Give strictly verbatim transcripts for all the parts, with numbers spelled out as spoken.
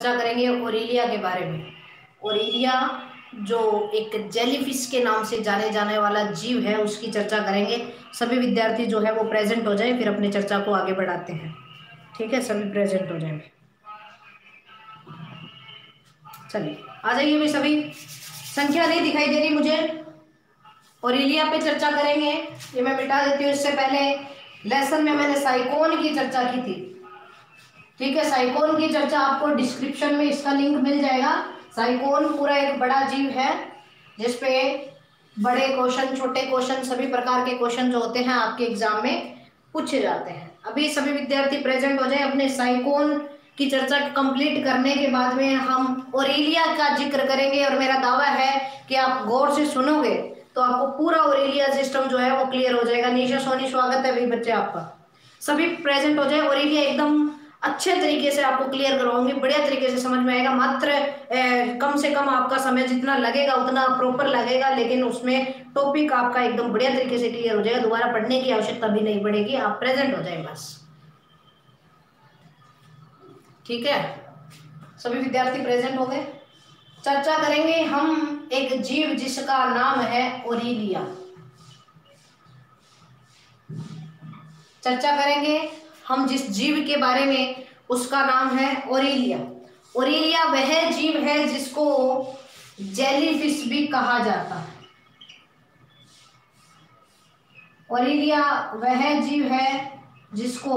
चर्चा करेंगे ओरेलिया के बारे में। ओरेलिया जो एक जेलीफिश के नाम से जाने जाने वाला जीव है उसकी चर्चा करेंगे। सभी विद्यार्थी जो है वो प्रेजेंट हो जाए, फिर अपनी चर्चा को आगे बढ़ाते हैं। ठीक है, सभी प्रेजेंट हो जाएंगे। चलिए आ जाइए भाई सभी। संख्या नहीं दिखाई दे रही मुझे। ओरेलिया पे चर्चा करेंगे, ये मैं मिटा देती हूँ। इससे पहले लेसन में मैंने साइकोन की चर्चा की थी। ठीक है, साइकोन की चर्चा आपको डिस्क्रिप्शन में इसका लिंक मिल जाएगा। साइकोन पूरा एक बड़ा जीव है जिसपे बड़े क्वेश्चन, छोटे क्वेश्चन, सभी प्रकार के क्वेश्चन जो होते हैं आपके एग्जाम में पूछे जाते हैं। अभी सभी विद्यार्थी प्रेजेंट हो जाए। अपने साइकोन की चर्चा कंप्लीट करने के बाद में हम ओरेलिया का जिक्र करेंगे, और मेरा दावा है कि आप गौर से सुनोगे तो आपको पूरा ओरेलिया सिस्टम जो है वो क्लियर हो जाएगा। निशा सोनी, स्वागत है भाई बच्चे आपका। सभी प्रेजेंट हो जाए। ओरेलिया एकदम अच्छे तरीके से आपको क्लियर करवाऊंगी, बढ़िया तरीके से समझ में आएगा। मात्र ए, कम से कम आपका समय जितना लगेगा उतना प्रॉपर लगेगा, लेकिन उसमें टॉपिक आपका एकदम बढ़िया तरीके से क्लियर हो जाएगा। दोबारा पढ़ने की आवश्यकता भी नहीं पड़ेगी, आप प्रेजेंट हो जाए बस। ठीक है, सभी विद्यार्थी प्रेजेंट हो गए। चर्चा करेंगे हम एक जीव जिसका नाम है ओरेलिया। चर्चा करेंगे हम जिस जीव के बारे में, उसका नाम है ओरेलिया। ओरेलिया वह जीव है जिसको जेलीफिश भी कहा जाता है। ओरेलिया वह जीव है जिसको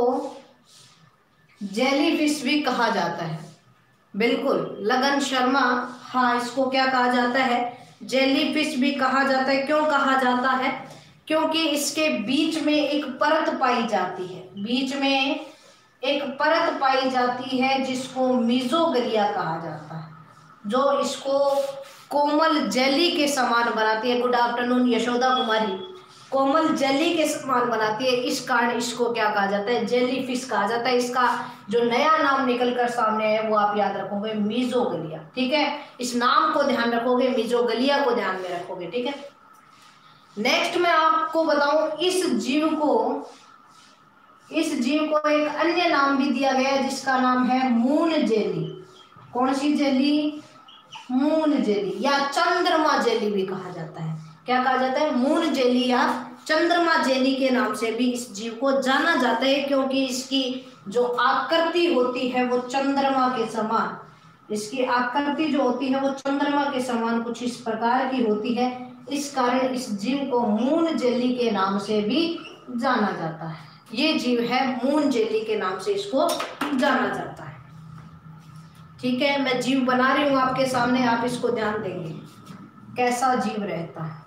जेलीफिश भी कहा जाता है। बिल्कुल लगन शर्मा, हाँ इसको क्या कहा जाता है? जेलीफिश भी कहा जाता है। क्यों कहा जाता है? क्योंकि इसके बीच में एक परत पाई जाती है। बीच में एक परत पाई जाती है जिसको मीजोगलिया कहा जाता है, जो इसको कोमल जेली के समान बनाती है। Good afternoon Yashoda Kumari. कोमल जेली के समान बनाती है, इस कारण इसको क्या कहा जाता है? जेलीफिश कहा जाता है। इसका जो नया नाम निकल कर सामने है वो आप याद रखोगे, मीजोगलिया। ठीक है, इस नाम को ध्यान रखोगे, मीजोगलिया को ध्यान में रखोगे। ठीक है, नेक्स्ट मैं आपको बताऊं, इस जीव को इस जीव को एक अन्य नाम भी दिया गया है जिसका नाम है मून जेली। कौन सी जेली? मून जेली या चंद्रमा जेली भी कहा जाता है। क्या कहा जाता है? मून जेली या चंद्रमा जेली के नाम से भी इस जीव को जाना जाता है, क्योंकि इसकी जो आकृति होती है वो चंद्रमा के समान इसकी आकृति जो होती है वो चंद्रमा के समान कुछ इस प्रकार की होती है। इस कारण इस जीव को मून जेली के नाम से भी जाना जाता है। ये जीव है मून जेली के नाम से इसको जाना जाता है। ठीक है, मैं जीव बना रही हूं आपके सामने, आप इसको ध्यान देंगे कैसा जीव रहता है।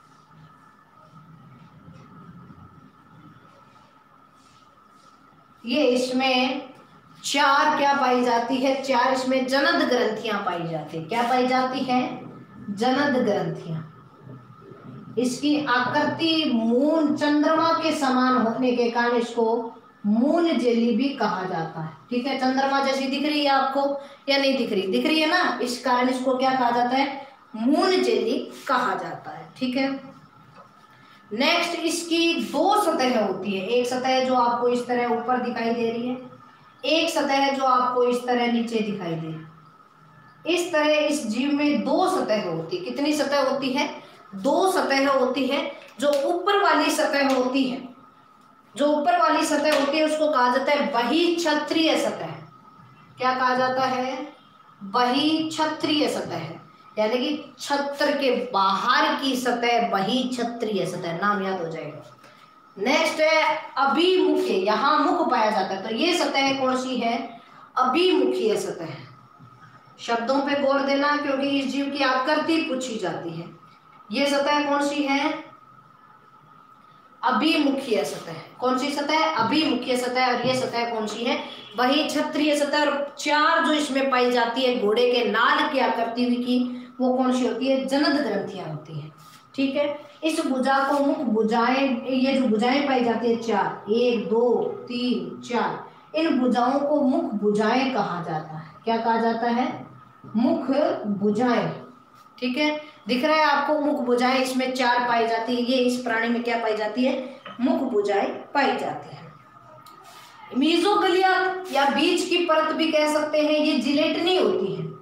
ये इसमें चार क्या पाई जाती है? चार इसमें जनद ग्रंथियां पाई जाती है। क्या पाई जाती है? जनद ग्रंथियां। इसकी आकृति मून चंद्रमा के समान होने के कारण इसको मून जेली भी कहा जाता है। ठीक है, चंद्रमा जैसी दिख रही है आपको या नहीं दिख रही? दिख रही है ना, इस कारण इसको क्या कहा जाता है? मून जेली कहा जाता है। ठीक है, नेक्स्ट इसकी दो सतह होती है। एक सतह जो आपको इस तरह ऊपर दिखाई दे रही है, एक सतह जो आपको इस तरह नीचे दिखाई दे रही है। इस तरह इस जीव में दो सतह होती है। कितनी सतह होती है? दो सतह होती है। जो ऊपर वाली सतह होती है जो ऊपर वाली सतह होती है उसको कहा जाता है बहिक्षत्रीय सतह। क्या कहा जाता है? बहिक्षत्रीय सतह, यानी कि छत्र के बाहर की सतह बहिक्षत्रीय सतह, नाम याद हो जाएगा। नेक्स्ट है अभिमुखीय, यहां मुख पाया जाता है। तो ये सतह कौन सी है? अभिमुखीय सतह। शब्दों पे गौर देना क्योंकि इस जीव की आकृति पूछी जाती है। ये सतह कौन सी है? अभिमुखीय सतह। कौन सी सतह? अभिमुखीय सतह। और ये सतह कौन सी है? बहिक्षत्रीय सतह। और चार जो इसमें पाई जाती है घोड़े के नाल की आकृति की, वो कौन सी होती है? जनद ग्रंथियां होती है। ठीक है, इस भुजा को मुख भुजाएं, ये जो भुजाएं पाई जाती है चार, एक दो तीन चार, इन भुजाओं को मुख भुजाएं कहा जाता है। क्या कहा जाता है? मुख भुजाएं। ठीक है, दिख रहा है आपको मुख भुजाएं इसमें चार पाई जाती है। ये इस प्राणी में क्या पाई जाती है? मुख भुजाएं पाई जाती है। मीजोगलिया या बीज की परत भी कह सकते हैं, ये जिलेटिनी होती है।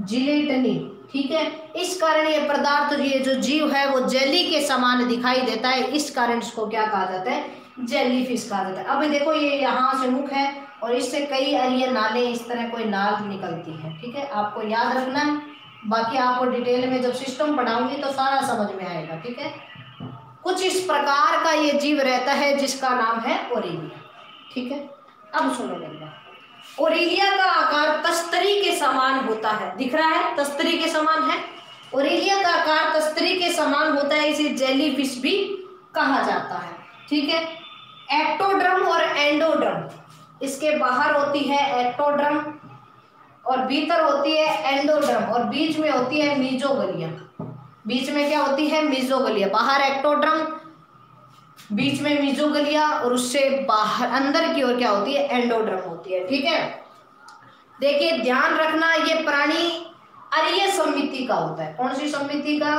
जिलेटनी, ठीक है। इस कारण ये पदार्थ, ये जो जीव है वो जेली के समान दिखाई देता है, इस कारण इसको क्या कहा जाता है, जेलीफिश कहा जाता है। अब देखो ये यहाँ से मुख है और इससे कई अरिय नाले, इस तरह कोई नाल निकलती है, ठीक है, आपको याद रखना है। बाकी आपको डिटेल में जब सिस्टम पढ़ाऊंगी तो सारा समझ में आएगा, ठीक है। कुछ इस प्रकार का ये जीव रहता है जिसका नाम है ओरेलिया, ठीक है। अब सुनो मेरी बात, ओरेलिया का आकार तस्तरी के समान होता है, दिख रहा है तस्तरी के समान है, ओरेलिया का आकार तस्तरी के समान होता है, इसे जेलीफिश भी कहा जाता है, ठीक है। एक्टोड्रम और एंडोड्रम, इसके बाहर होती है एक्टोड्रम और भीतर होती है एंडोड्रम और बीच में होती है मीजोगलिया, बीच में क्या होती है, मीजोगलिया, बाहर एक्टोड्रम, बीच में मीजोगलिया और उससे बाहर अंदर की ओर क्या होती है, एंडोड्रम होती है, ठीक है। देखिए ध्यान रखना, ये प्राणी अरीय समिति का होता है, कौन सी समिति का,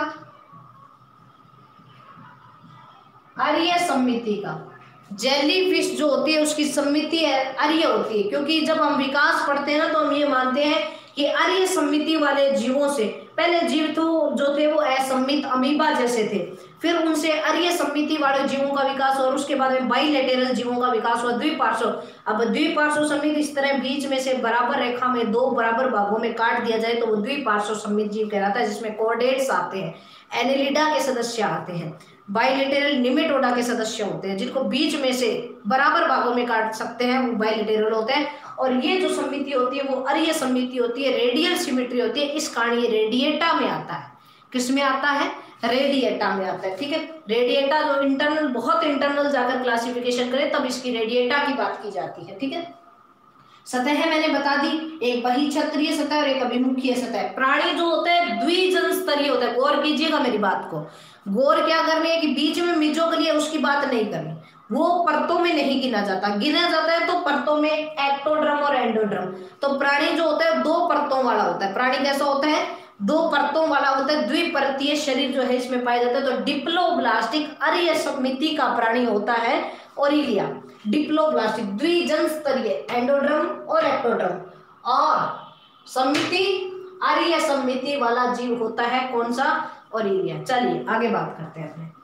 अरीय समिति का। जेलीफिश जो होती है उसकी समिति है अरीय होती है, क्योंकि जब हम विकास पढ़ते हैं ना तो हम ये मानते हैं कि अरीय समिति वाले जीवों से, पहले जीव तो जो थे वो असम्मित अमीबा जैसे थे, फिर उनसे अरीय समिति वाले जीवों का विकास और उसके बाद में बाइलेटरल जीवों का विकास हुआ, द्विपार्श्व। अब द्विपार्श्व समित इस तरह बीच में से बराबर रेखा में दो बराबर भागों में काट दिया जाए तो वो द्विपार्श्व समित जीव कहलाता है, जिसमें कोऑर्डिनेट्स आते हैं, एनेलिडा के सदस्य आते हैं, बाइलेटरल निमेटोडा के सदस्य होते हैं, जिनको बीच में से बराबर भागों में काट सकते हैं, वो बाइलेटरल होते हैं। और ये जो समिति होती है वो अरीय समिति होती है, रेडियल सिमेट्री होती है, इस कारण ये रेडिएटा में आता है। किस में आता है, रेडिएटा में आता है, ठीक है। रेडिएटा जो इंटरनल, बहुत इंटरनल जाकर क्लासिफिकेशन करें तब इसकी रेडिएटा की बात की जाती है, ठीक है। सतह मैंने बता दी, एक बहिक्षत्रीय सतह और एक अभिमुखीय सतह। प्राणी जो होता है द्विजन स्तरीय होता है, गौर कीजिएगा मेरी बात को, गौर क्या करनी है कि बीच में मीजोगलिया उसकी बात नहीं करनी, वो परतों में नहीं गिना जाता, गिना जाता है तो परतों में एक्टोड्रम और एंडोड्रम। तो प्राणी जो होता है दो परतों वाला होता है, प्राणी कैसा होता है, दो परतों वाला होता है, द्विपरतीय शरीर जो है इसमें पाया जाता है। तो डिप्लोब्लास्टिक अरीय समिति का प्राणी होता है ओरेलिया, डिप्लोब्लास्टिक द्विजन स्तरीय, एंडोड्रम और एक्टोड्रम, और समिति अरीय समिति वाला जीव होता है कौन सा, ओरेलिया। चलिए आगे बात करते हैं अपने,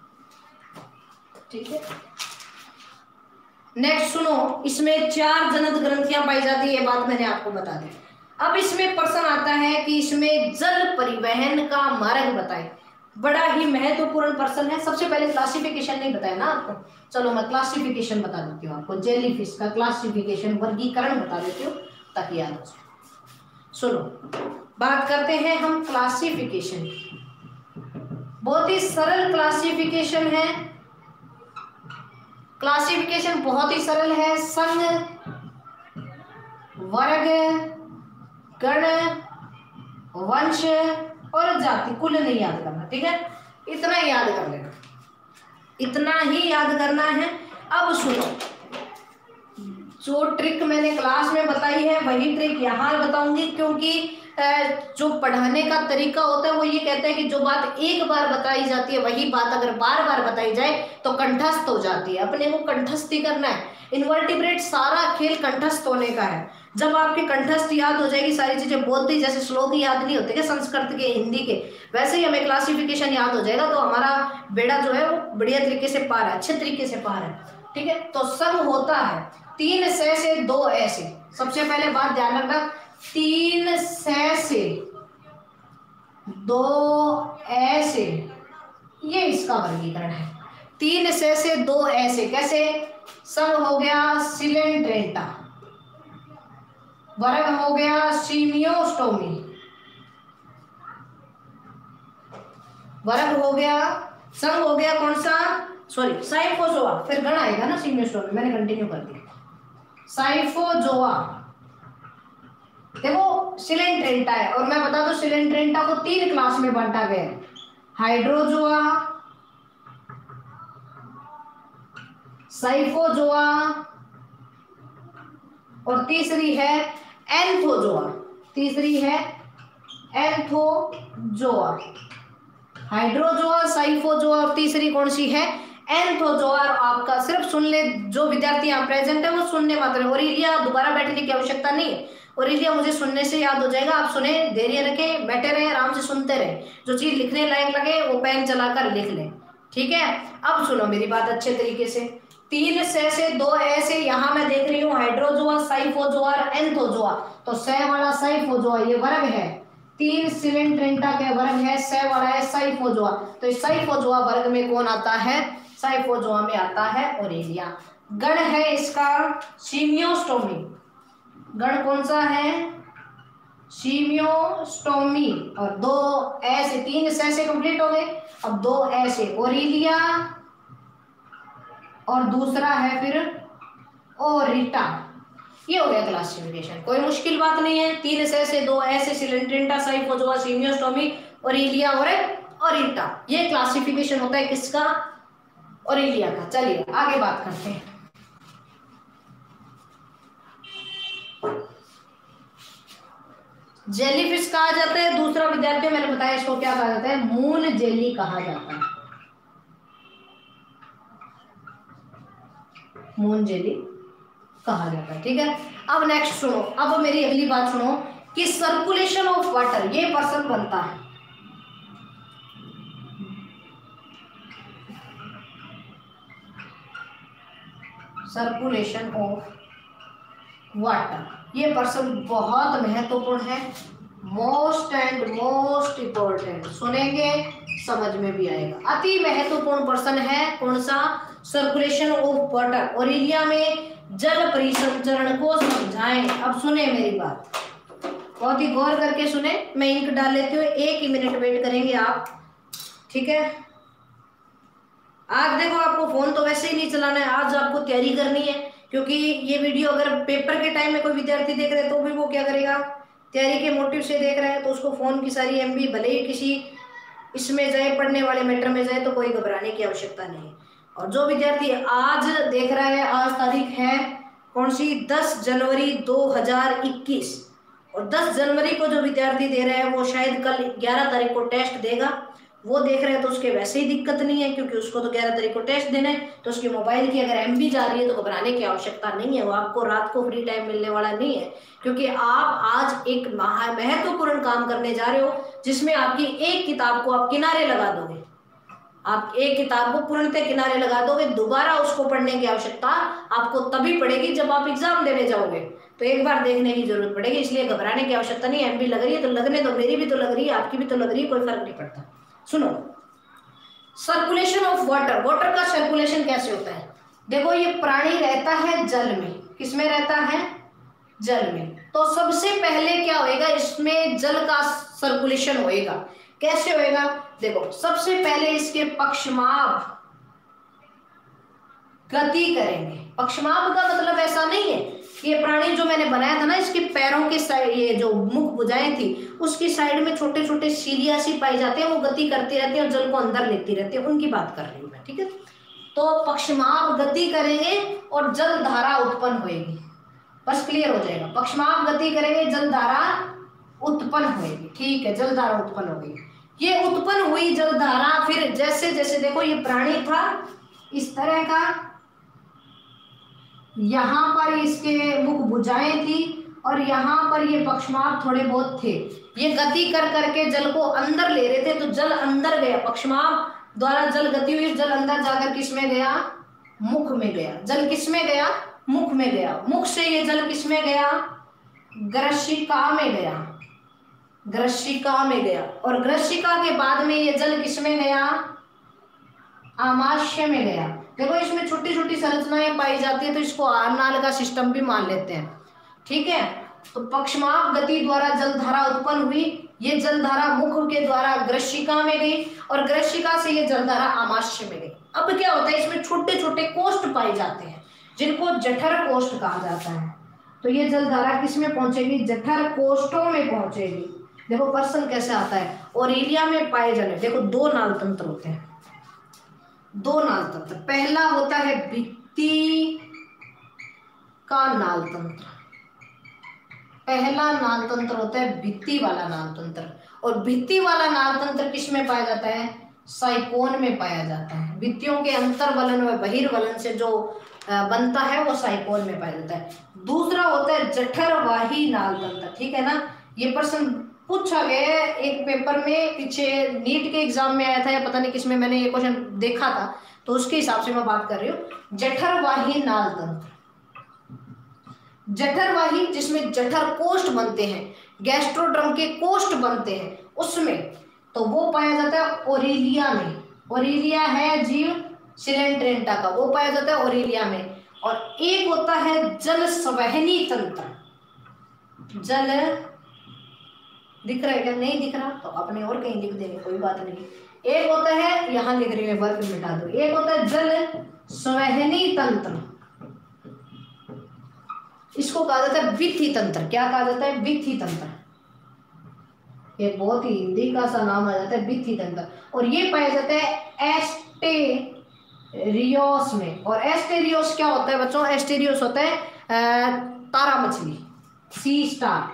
ठीक है। नेक्स्ट सुनो, इसमें चार जनक ग्रंथियां पाई जाती है, ये बात मैंने आपको बता दी। अब इसमें प्रश्न आता है कि इसमें जल परिवहन का मार्ग बताए, बड़ा ही महत्वपूर्ण प्रश्न है। सबसे पहले क्लासिफिकेशन नहीं बताया ना आपको, चलो मैं क्लासिफिकेशन बता देती हूँ आपको, जेलीफिश का क्लासिफिकेशन, वर्गीकरण बता देती हूँ ताकि याद हो जाए। सुनो, बात करते हैं हम क्लासिफिकेशन की, बहुत ही सरल क्लासिफिकेशन है, क्लासिफिकेशन बहुत ही सरल है। संघ, वर्ग, गण, वंश और जाति, कुल नहीं याद करना, ठीक है, इतना याद कर लेना, इतना ही याद करना है। अब सुनो, जो ट्रिक मैंने क्लास में बताई है वही ट्रिक यहाँ बताऊंगी, क्योंकि जो पढ़ाने का तरीका होता है वो ये कहता है कि जो बात एक बार बताई जाती है वही बात अगर बार बार बताई जाए तो कंठस्थ हो जाती है, अपने को कंठस्थ ही करना है। इनवर्टिब्रेट सारा खेल कंठस्थ होने का है। जब आपके कंठस्थ याद हो जाएगी सारी चीजें, बोलते जैसे श्लोक याद नहीं होते क्या संस्कृत के, हिंदी के, वैसे ही हमें क्लासिफिकेशन याद हो जाएगा, तो हमारा बेड़ा जो है वो बढ़िया तरीके से पार है, अच्छे तरीके से पार है, ठीक है। तो संघ होता है तीन से से दो ऐसे, सबसे पहले बात ध्यान रखना, तीन से से दो ऐसे, ये इसका वर्गीकरण है। तीन से से दो ऐसे कैसे, संघ हो गया सिलेंट्रेंटा, वर्ग हो गया सीमियोस्टोमी, वर्ग हो गया, संघ हो गया कौन सा, सॉरी साइफोजोआ, फिर गण आएगा ना सीमियोस्टोमी, मैंने कंटिन्यू कर दिया। साइफोजोआ देखो सिलेंट्रेंटा है, और मैं बता दूं सिलेंट्रेंटा को तीन क्लास में बांटा गया है, हाइड्रोजोआ, साइफोजोआ और तीसरी है एंथोजोआ, तीसरी है एंथोजोआ। हाइड्रोजोआ, साइफोजोआ और तीसरी कौन सी है, एंथोजोआ। आपका सिर्फ सुन ले, जो विद्यार्थी यहाँ प्रेजेंट है वो सुनने मात्र है, ओरेलिया दोबारा बैठने की आवश्यकता नहीं है, ओरिलिया मुझे सुनने से याद हो जाएगा, आप सुने, धैर्य रखें, बैठे रहे, आराम से सुनते रहे, जो चीज लिखने लायक लगे वो पेन चलाकर लिख लें, ठीक है। अब सुनो मेरी बात अच्छे तरीके से। तीन से से दो ऐसे, यहां मैं देख रही हूँ हाइड्रोजोआ, साइफोजोआ, एंथोजोआ, तो से वाला साइफोजोआ ये वर्ग है, तीन सिलेंट्रेंटा के वर्ग है, से वाला है साइफोजोआ, तो इस साइफोजोआ वर्ग में कौन आता है, साइफोजोआ में आता है ओरिलिया। गण है इसका सीमियोस्टोमी, गण कौन सा है, सीमियोस्टोमी, और दो ऐसे, तीन से से कंप्लीट हो गए, अब दो ऐसे ओरिलिया और दूसरा है फिर ओरिटा, ये हो गया क्लासिफिकेशन, कोई मुश्किल बात नहीं है। तीन से से दो ऐसे, सिलेंट्रेंटा, साइफोजोआ, सीमियोस्टोमी, ओरिलिया और ओरिटा, ये क्लासिफिकेशन होता है किसका, ओरिलिया का। चलिए आगे बात करते हैं। जेलीफिश कहा जाता है, दूसरा विद्यार्थी मैंने बताया इसको क्या कहा जाता है, मून जेली कहा जाता है, मून जेली कहा जाता है, ठीक है। अब नेक्स्ट सुनो, अब मेरी अगली बात सुनो कि सर्कुलेशन ऑफ वाटर, ये पर्सन बनता है, सर्कुलेशन ऑफ वाटर, ये पर्सन बहुत महत्वपूर्ण है, मोस्ट एंड मोस्ट इंपॉर्टेंट, सुनेंगे समझ में भी आएगा, अति महत्वपूर्ण पर्सन है, कौन सा, सर्कुलेशन ऑफ वाटर। ओरिलिया में जल परिसंचरण को समझाएं। अब सुने मेरी बात, बहुत ही गौर करके सुने, मैं इंक डाल लेती हूँ, एक ही मिनट वेट करेंगे आप, ठीक है। आज देखो आपको फोन तो वैसे ही नहीं चलाना है, आज आपको तैयारी करनी है, क्योंकि ये वीडियो अगर पेपर के टाइम में कोई विद्यार्थी देख रहे हैं तो भी वो क्या करेगा, तैयारी के मोटिव से देख रहा है, तो उसको फोन की सारी एमबी भले ही किसी इसमें जाए, पढ़ने वाले मैटर में जाए, तो कोई घबराने की आवश्यकता नहीं है। और जो विद्यार्थी आज देख रहा है, आज तारीख है कौन सी, दस जनवरी दो हजार इक्कीस, और दस जनवरी को जो विद्यार्थी दे रहा है वो शायद कल ग्यारह तारीख को टेस्ट देगा, वो देख रहे हैं तो उसके वैसे ही दिक्कत नहीं है, क्योंकि उसको तो ग्यारह तारीख को टेस्ट देना है, तो उसके मोबाइल की अगर एमबी जा रही है तो घबराने की आवश्यकता नहीं है, वो आपको रात को फ्री टाइम मिलने वाला नहीं है, क्योंकि आप आज एक महत्वपूर्ण काम करने जा रहे हो, जिसमें आपकी एक किताब को आप किनारे लगा दोगे, आप एक किताब को पूर्णतः किनारे लगा दोगे, दोबारा उसको पढ़ने की आवश्यकता आपको तभी पड़ेगी जब आप एग्जाम देने जाओगे, तो एक बार देखने की जरूरत पड़ेगी, इसलिए घबराने की आवश्यकता नहीं। एमबी लग रही है तो लगने दो, मेरी भी तो लग रही है, आपकी भी तो लग रही है, कोई फर्क नहीं पड़ता। सुनो, सर्कुलेशन ऑफ वाटर, वाटर का सर्कुलेशन कैसे होता है, देखो ये प्राणी रहता है जल में, किसमें रहता है, जल में, तो सबसे पहले क्या होएगा, इसमें जल का सर्कुलेशन होएगा, कैसे होएगा, देखो सबसे पहले इसके पक्षमाप गति करेंगे, पक्षमाप का मतलब ऐसा नहीं है, ये प्राणी जो मैंने बनाया था ना, इसके पैरों के साइड, ये जो मुख भुजाएं थी उसकी साइड में छोटे छोटे सीलिया सी पाई जाते हैं, वो गति करती रहती है और जल को अंदर लेती रहती है, उनकी बात कर रही हूं मैं, ठीक है। तो पक्षमाप गति करेंगे और जल धारा उत्पन्न होएगी, बस क्लियर हो जाएगा, पक्षमाप गति करेंगे, जल धारा उत्पन्न होएगी, ठीक है, जल धारा उत्पन्न होगी, ये उत्पन्न हुई जल धारा फिर जैसे जैसे, देखो ये प्राणी था इस तरह का, यहाँ पर इसके मुख भुजाएं थी और यहाँ पर ये पक्षमाप थोड़े बहुत थे, ये गति कर करके जल को अंदर ले रहे थे, तो जल अंदर गया, पक्षमाप द्वारा जल गति हुई, जल अंदर जाकर किस में गया, मुख में गया, जल किस में गया, मुख में गया, मुख से ये जल किस में गया, ग्रशिका में गया, ग्रशिका में गया, और ग्रशिका के बाद में ये जल किस में गया, आमाशय में गया। देखो इसमें छोटी छोटी संरचनाएं पाई जाती है, तो इसको आरनाल का सिस्टम भी मान लेते हैं, ठीक है। तो पक्षमाप गति द्वारा जल धारा उत्पन्न हुई, ये जल धारा मुख के द्वारा ग्रशिका में गई और ग्रशिका से ये जल धारा आमाशय में गई। अब क्या होता है, इसमें छोटे छोटे कोष्ठ पाए जाते हैं जिनको जठर कोष्ठ कहा जाता है, तो ये जल धारा किस में पहुंचेगी, जठर कोष्ठों में पहुंचेगी। देखो पर्सन कैसे आता है, ओरिलिया में पाए जाने, देखो दो नाल तंत्र होते हैं, दो नाल तंत्र, पहला होता है भित्ति का नाल तंत्र, पहला नाल तंत्र होता है भित्ति वाला नाल तंत्र, और भित्ति वाला नाल तंत्र किस में पाया जाता है, साइकोन में पाया जाता है। भित्तियों के अंतर्वलन व बहिर्वलन से जो बनता है वो साइकोन में पाया जाता है। दूसरा होता है जठरवाही नाल तंत्र, ठीक है ना। ये प्रश्न पूछा गया है एक पेपर में, पीछे नीट के एग्जाम में आया था या पता नहीं किसमें, मैंने ये क्वेश्चन देखा था तो उसके हिसाब से मैं बात कर रही हूँ। जठरवाही नाल तंत्र, जठरवाही जिसमें जठर कोष्ठ बनते हैं, गैस्ट्रोड्रम के कोष्ठ बनते हैं उसमें, तो वो पाया जाता है ओरिलिया में। ओरिलिया है जीव सिलेंट्रेंटा का, वो पाया जाता है ओरिलिया में। और एक होता है जल संवहनी तंत्र, जल दिख रहा है क्या, नहीं दिख रहा तो अपने और कहीं लिख देंगे, कोई बात नहीं। एक होता है, यहां लिख रही है वर्ग मिटा दो, एक होता है जल संवहनी तंत्र, इसको कहा जाता है विथि तंत्र। क्या कहा जाता है, विथि तंत्र। ये बहुत ही हिंदी का सा नाम आ जाता है, विथि तंत्र। और ये पाया जाता है एस्टेरियोस में। और एस्टेरियोस क्या होता है बच्चों, एस्टेरियोस होता है तारा मछली, सी स्टार,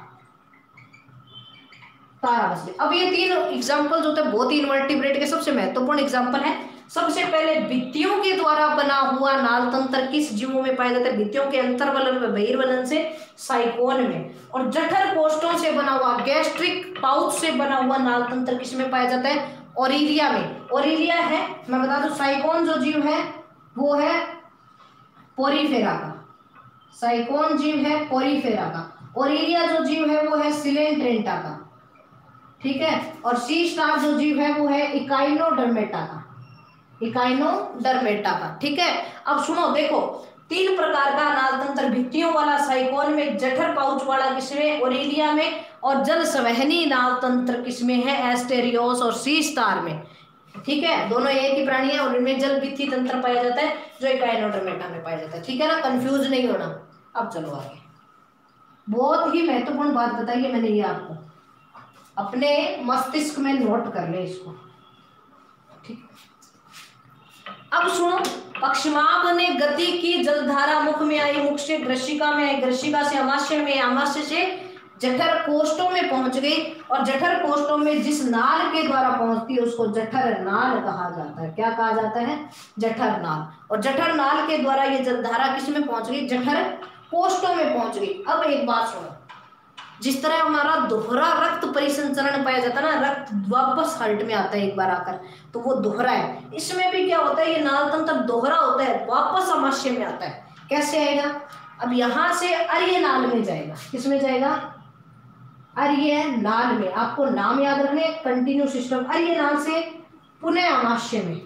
तारा मछली। अब ये तीन एग्जाम्पल होते हैं बहुत ही इनवर्टिब्रेट के सबसे महत्वपूर्ण एग्जाम्पल है। सबसे पहले भित्तियों के द्वारा बना हुआ नाल तंत्र किस जीवों में पाया जाता है, भित्तियों के अंतर्वलन व बहिर्वलन से साइकोन में। और जठर कोष्ठों से बना हुआ, गैस्ट्रिक पाउच से बना हुआ नाल तंत्र किस में पाया जाता है, ओरिलिया में। ओरिलिया है, मैं बता दूं, साइकोन जो जीव है वो है पोरीफेरा का, साइकोन जीव है पोरीफेरा का। ओरिलिया जो जीव है वो है सिलेंट्रेंटा का, ठीक है। और सी स्टार जो जीव है वो है इकाइनोडर्मेटा का, इकाइनोडर्मेटा का, ठीक है। अब सुनो, देखो तीन प्रकार का नाल तंत्र, भित्तियों वाला साइकोन में, जठर पाउच वाला किसमें, ओरिलिया में, और जल संवहनी नाल तंत्र किसमें है, एस्टेरियोस और सी स्टार में, ठीक है। दोनों एक ही प्राणी है और इनमें जल भित्ति तंत्र पाया जाता है जो इकाइनोडर्मेटा में पाया जाता है, ठीक है ना, कंफ्यूज नहीं होना। अब चलो आगे, बहुत ही महत्वपूर्ण बात बताई है मैंने, ये आपको अपने मस्तिष्क में नोट कर ले इसको, ठीक। अब सुनो, पक्षमाभ ने गति की, जलधारा मुख में आई, मुख से ग्रशिका में आई, ग्रशिका से अमाशय में, अमाशय से जठर कोष्ठों में पहुंच गई, और जठर कोष्ठों में जिस नाल के द्वारा पहुंचती है उसको जठर नाल कहा जाता है। क्या कहा जाता है, जठर नाल। और जठर नाल के द्वारा ये जलधारा किस में पहुंच गई, जठर कोष्ठों में पहुंच गई। अब एक बात सुनो, जिस तरह हमारा दोहरा रक्त परिसंचरण पाया जाता है ना, रक्त वापस हार्ट में आता है एक बार आकर, तो वो दोहरा है। इसमें भी क्या होता है, ये नाल तंत्र दोहरा होता है, वापस अमाशय में आता है। कैसे आएगा, अब यहां से अर्य नाल में जाएगा, किसमें जाएगा, अर्य नाल में। आपको नाम याद रखने, कंटिन्यू सिस्टम। अर्य नाल से पुनः अमाशय में,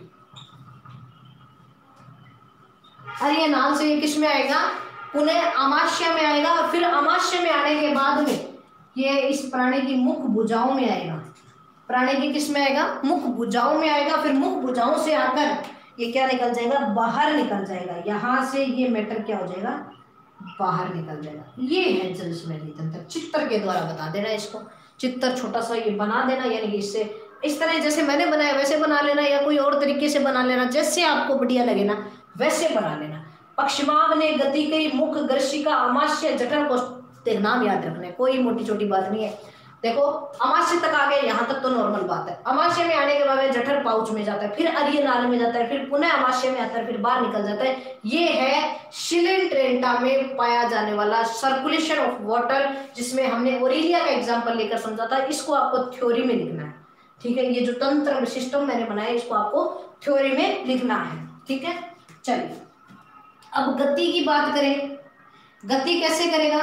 अर्य नाल से किस में आएगा, पुनः अमाशय में आएगा। फिर अमाशय में आने के बाद में ये इस प्राणी की मुख भुजाओं में आएगा, प्राणी की किस में आएगा, मुख भुजाओं में आएगा। फिर मुख भुजाओं से आकर ये क्या निकल जाएगा, बाहर निकल जाएगा। यहां से ये मैटर क्या हो जाएगा, बाहर निकल जाएगा। ये है जल संवहनी तंत्र। चित्र के द्वारा बता देना इसको, चित्र छोटा सा ये बना देना, यानी कि इससे इस तरह जैसे मैंने बनाया वैसे बना लेना, या कोई और तरीके से बना लेना, जैसे आपको बढ़िया लगे ना वैसे बना लेना। पक्षमाभ ने गति की, मुख, ग्रशिका, अमाशय, जठर कोष्ठ, नाम याद रखना है, कोई मोटी छोटी बात नहीं है। देखो अमाशय तक आ गए, यहाँ तक तो नॉर्मल बात है। अमाशय में आने के बाद जठर पाउच में जाता है, फिर अर्य नाल में जाता है, फिर पुनः अमाशय में आता है, फिर बाहर निकल जाता है। ये है सिलेंट्रेंटा में पाया जाने वाला सर्कुलेशन ऑफ वाटर, जिसमें हमने ओरिलिया का एग्जाम्पल लेकर समझा था। इसको आपको थ्योरी में लिखना है, ठीक है। ये जो तंत्र सिस्टम मैंने बनाया इसको आपको थ्योरी में लिखना है, ठीक है। चलिए अब गति की बात करें। गति कैसे करेगा,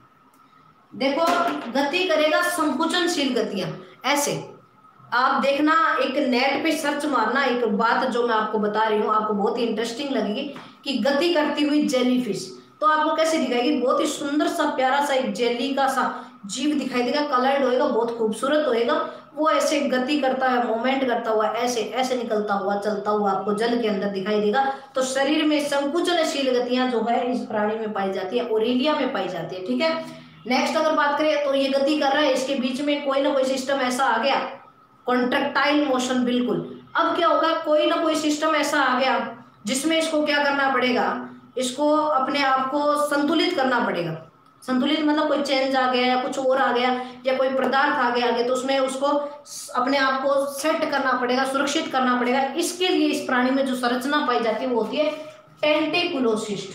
देखो गति करेगा संकुचनशील गतियां। ऐसे आप देखना, एक नेट पे सर्च मारना, एक बात जो मैं आपको बता रही हूँ आपको बहुत ही इंटरेस्टिंग लगेगी, कि गति करती हुई जेलीफिश। तो आपको कैसे दिखाएगी, बहुत ही सुंदर सा प्यारा सा एक जेली का सा जीव दिखाई देगा, कलर्ड होएगा, बहुत खूबसूरत होएगा। वो ऐसे गति करता है, मूवमेंट करता हुआ, ऐसे ऐसे निकलता हुआ, चलता हुआ आपको जल के अंदर दिखाई देगा। तो शरीर में संकुचनशील गतियां जो है इस प्राणी में पाई जाती है, ओरिलिया में पाई जाती है, ठीक है। नेक्स्ट अगर बात करें तो ये गति कर रहा है, इसके बीच में कोई ना कोई सिस्टम ऐसा आ गया, कॉन्ट्रैक्टाइल मोशन, बिल्कुल। अब क्या होगा, कोई ना कोई सिस्टम ऐसा आ गया जिसमें इसको क्या करना पड़ेगा, इसको अपने आप को संतुलित करना पड़ेगा। संतुलित मतलब कोई चेंज आ गया या कुछ और आ गया या कोई पदार्थ आगे आगे, तो उसमें उसको अपने आप को सेट करना पड़ेगा, सुरक्षित करना पड़ेगा। इसके लिए इस प्राणी में जो संरचना पाई जाती है वो होती है टेंटिकुलोसिस्ट,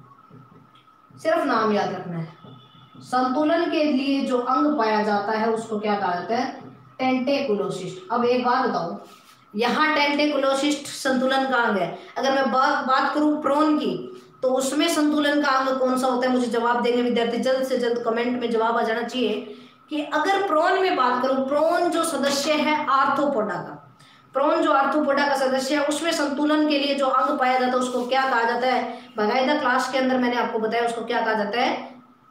सिर्फ नाम याद रखना है। संतुलन के लिए जो अंग पाया जाता है उसको क्या कहा जाता है? टेंटिकुलोसिस्ट। अब एक बात बताओ, यहाँ टेंटिकुलोसिस्ट संतुलन का अंग है, अगर मैं बात बात करूं प्रोन की, तो उसमें संतुलन का अंग कौन सा होता है? मुझे जवाब देंगे विद्यार्थी, जल्द से जल्द कमेंट में जवाब आ जाना चाहिए कि अगर प्रोन में बात करूं, प्रोन जो सदस्य है आर्थ्रोपोडा का, प्रोन जो आर्थ्रोपोडा का सदस्य है, उसमें संतुलन के लिए जो अंग पाया जाता है उसको क्या कहा जाता है? बाकायदा क्लास के अंदर मैंने आपको बताया उसको क्या कहा जाता है?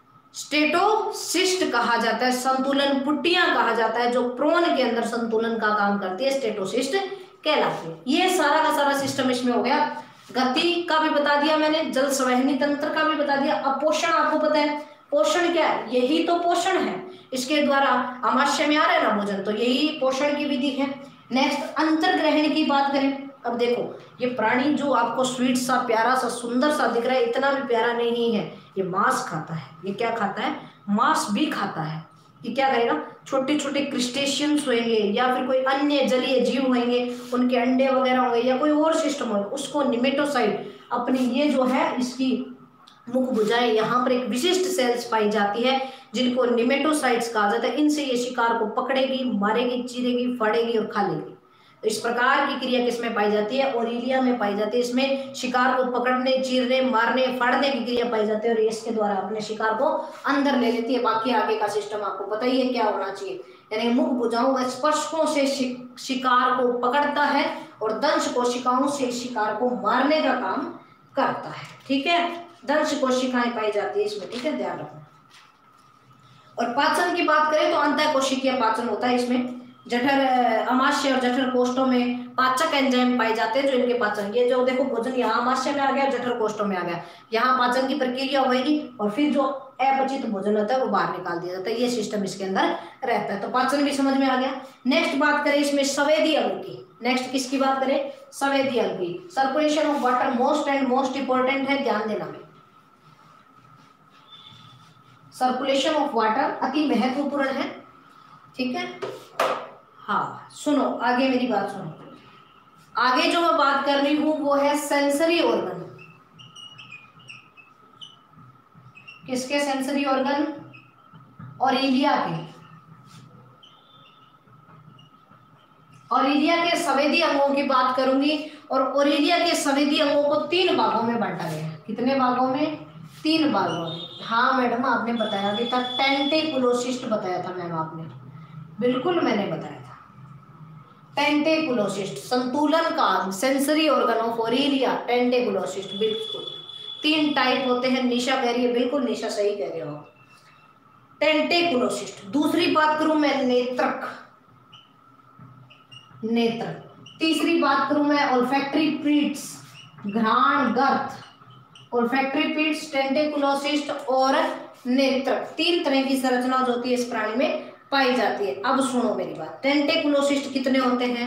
स्टेटोसिस्ट कहा जाता है, संतुलन पुट्टियां कहा जाता है, जो प्रोन के अंदर संतुलन का काम करती है, स्टेटोसिस्ट कहलाती है। ये सारा का सारा सिस्टम इसमें हो गया। गति का भी बता दिया मैंने, जल संवहनी तंत्र का भी बता दिया। अब पोषण आपको पता है, पोषण क्या है? यही तो पोषण है, इसके द्वारा आमाशय में आ रहा है ना भोजन, तो यही पोषण की विधि है। नेक्स्ट अंतर्ग्रहण की बात करें। अब देखो, ये प्राणी जो आपको स्वीट सा, प्यारा सा, सुंदर सा दिख रहा है, इतना भी प्यारा नहीं है, ये मांस खाता है। ये क्या खाता है? मांस भी खाता है। ये क्या करेगा? छोटे छोटे क्रिस्टेशियंस होंगे या फिर कोई अन्य जलीय जीव होंगे, उनके अंडे वगैरह होंगे या कोई और सिस्टम होगा, उसको निमेटोसाइट अपनी ये जो है इसकी मुख भुजाएं, यहाँ पर एक विशिष्ट सेल्स पाई जाती है जिनको निमेटोसाइट्स कहा जाता है। इनसे ये शिकार को पकड़ेगी, मारेगी, चीरेगी, फाड़ेगी और खा लेगी। तो इस प्रकार की क्रिया किसमें पाई जाती है? ओरिलिया में पाई जाती है। इसमें शिकार को पकड़ने, चीरने, मारने, फाड़ने की क्रिया पाई जाती है और इसके द्वारा अपने शिकार को अंदर ले लेती है। बाकी आगे का सिस्टम आपको पता ही है क्या होना चाहिए, यानी मुख भुजाओं स्पर्शकों से शिकार को पकड़ता है और दंश कोशिकाओं से शिकार को मारने का काम करता है। ठीक है, दंश कोशिकाएं पाई जाती है इसमें। ठीक है, ध्यान रखना। और पाचन की बात करें तो अंतः कोशिकीय पाचन होता है इसमें। जठर, अमाशय और जठर कोष्ठों में पाचक एंजाइम पाए जाते हैं जो इनके पाचन, ये जो देखो भोजन यहाँ अमाशय में आ गया, जठर कोष्ठों में आ गया, यहाँ पाचन की प्रक्रिया होगी और फिर जो अपचित भोजन होता है वो बाहर निकाल दिया जाता है। ये सिस्टम इसके अंदर रहता है। तो पाचन भी समझ में आ गया। नेक्स्ट बात करें इसमें संवेदी अंग की। नेक्स्ट किसकी बात करें? संवेदी अंग की। Circulation of water most and most important है, ध्यान देना में। सर्कुलेशन ऑफ वाटर अति महत्वपूर्ण है। ठीक है, हाँ सुनो, आगे मेरी बात सुनो। आगे जो मैं बात कर रही हूं वो है सेंसरी ऑर्गन। किसके सेंसरी ऑर्गन? ओरिलिया के। ओरिलिया के संवेदी अंगों की बात करूंगी और ओरिलिया के संवेदी अंगों को तीन भागों में बांटा गया है। कितने भागों में? तीन भागों में। हाँ मैडम, आपने बताया भी था, टेंटिकुलोसिस्ट बताया था मैम आपने, बिल्कुल मैंने बताया था। टेंटिकुलोसिस्ट संतुलन का sensory organ of Aurelia, tentaculocyst. बिल्कुल तीन टाइप होते हैं। निशा कह रही है, बिल्कुल निशा सही कह रहे हो, टेंटिकुलोसिस्ट। दूसरी बात करूं मैं नेत्रक, नेत्र। तीसरी बात करूं मैं ओल्फैक्टरी पीट्स, घ्राण गर्त। ओल्फैक्टरी पीट्स, टेंटिकुलोसिस्ट और नेत्रक, तीन तरह की संरचना जो होती है इस प्राणी में पाई जाती है। अब सुनो मेरी बात, टेंटिकुलोसिस्ट कितने होते हैं?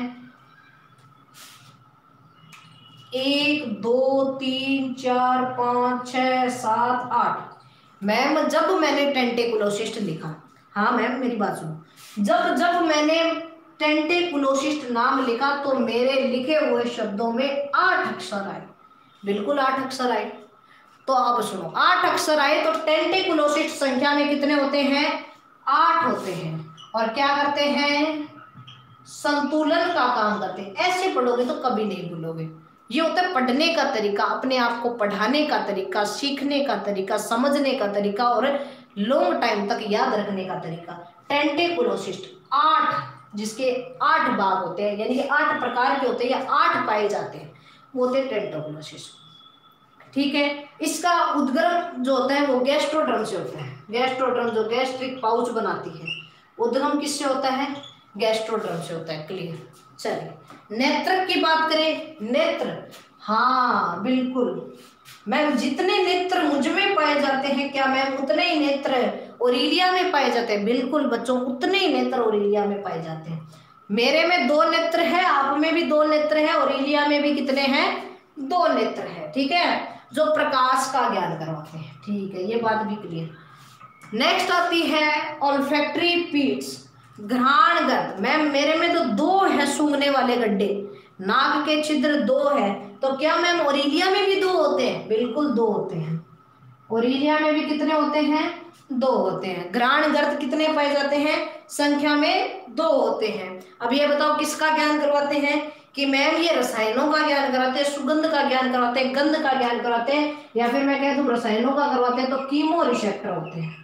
एक, दो, तीन, चार, पांच, छह, सात, आठ। मैम जब मैंने टेंटिकुलोसिस्ट लिखा, हाँ मैम मेरी बात सुनो, जब जब मैंने टेंटिकुलोसिस्ट नाम लिखा तो मेरे लिखे हुए शब्दों में आठ अक्षर आए। बिल्कुल आठ अक्षर आए। तो अब सुनो, आठ अक्षर आए तो टेंटिकुलोसिस्ट संख्या में कितने होते हैं? आठ होते हैं। और क्या करते हैं? संतुलन का काम करते हैं। ऐसे पढ़ोगे तो कभी नहीं भूलोगे। ये होता है पढ़ने का तरीका, अपने आप को पढ़ाने का तरीका, सीखने का तरीका, समझने का तरीका और लॉन्ग टाइम तक याद रखने का तरीका। टेंटिकुलोसिस्ट आठ, जिसके आठ भाग होते हैं, यानी कि आठ प्रकार के होते हैं या आठ पाए जाते हैं, वो होते हैं टेंटिकुलोसिस्ट। ठीक है, इसका उद्गम जो होता है वो गैस्ट्रोड्रम से होता है। गैस्ट्रोड्रम जो गैस्ट्रिक पाउच बनाती है, उद्गम किससे होता है? गैस्ट्रोड्रम से होता है। क्लियर। चलिए नेत्र की बात करें। नेत्र, हाँ बिल्कुल मैम, जितने नेत्र मुझ में पाए जाते हैं क्या मैम उतने ही नेत्र ओरिलिया में पाए जाते हैं? बिल्कुल बच्चों, उतने ही नेत्र ओरिलिया में पाए जाते हैं। मेरे में दो नेत्र है, आप में भी दो नेत्र है, ओरिलिया में भी कितने हैं? दो नेत्र है। ठीक है, जो प्रकाश का ज्ञान करवाते हैं। ठीक है, ये बात भी क्लियर। नेक्स्ट आती है ओल्फैक्टरी पीट्स, घ्राण गर्त। मैम मेरे में तो दो है सूंघने वाले गड्ढे, नाक के छिद्र दो है, तो क्या मैम ओरिलिया में भी दो होते हैं? बिल्कुल दो होते हैं। ओरिलिया में भी कितने होते हैं? दो होते हैं। ग्राण गर्त कितने पाए जाते हैं? संख्या में दो होते हैं। अब ये बताओ किसका ज्ञान करवाते हैं कि मैम ये रसायनों का ज्ञान कराते हैं, सुगंध का ज्ञान कराते हैं, गंध का ज्ञान कराते हैं, या फिर मैं कह दूं रसायनों का करवाते हैं तो कीमो रिसेप्टर होते हैं।